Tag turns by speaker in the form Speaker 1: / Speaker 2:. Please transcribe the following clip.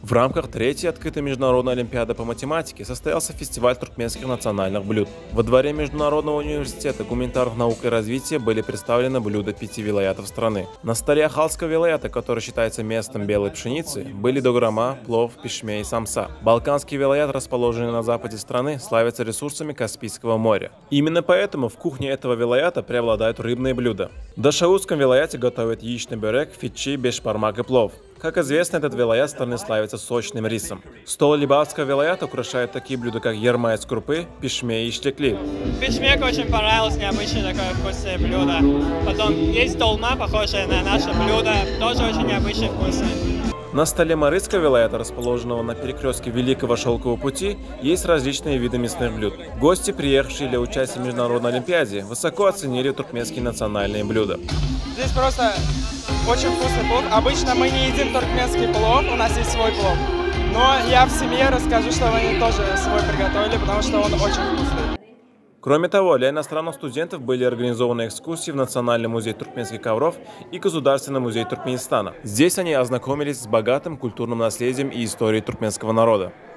Speaker 1: В рамках третьей открытой международной олимпиады по математике состоялся фестиваль туркменских национальных блюд. Во дворе Международного университета гуманитарных наук и развития были представлены блюда 5 вилаятов страны. На столе Ахалского вилаята, который считается местом белой пшеницы, были дограма, плов, пишме и самса. Балканский вилаят, расположенный на западе страны, славится ресурсами Каспийского моря. Именно поэтому в кухне этого вилаята преобладают рыбные блюда. В Дашаутском вилаяте готовят яичный бюрек, фичи, бешпармак и плов. Как известно, этот вилаят страны славится сочным рисом. Стол Либавского вилаята украшают такие блюда, как ярма из крупы, пишме и штекли.
Speaker 2: Пишмек очень понравилось, необычное такое вкусное блюдо. Потом есть долма, похожая на наше блюдо, тоже очень необычное вкусное.
Speaker 1: На столе Марыцкого вилаята, расположенного на перекрестке Великого Шелкового пути, есть различные виды мясных блюд. Гости, приехавшие для участия в международной олимпиаде, высоко оценили туркменские национальные блюда.
Speaker 3: Здесь просто очень вкусный плов. Обычно мы не едим туркменский плов, у нас есть свой плов. Но я в семье расскажу, что они тоже свой приготовили, потому что он очень вкусный.
Speaker 1: Кроме того, для иностранных студентов были организованы экскурсии в Национальный музей туркменских ковров и Государственный музей Туркменистана. Здесь они ознакомились с богатым культурным наследием и историей туркменского народа.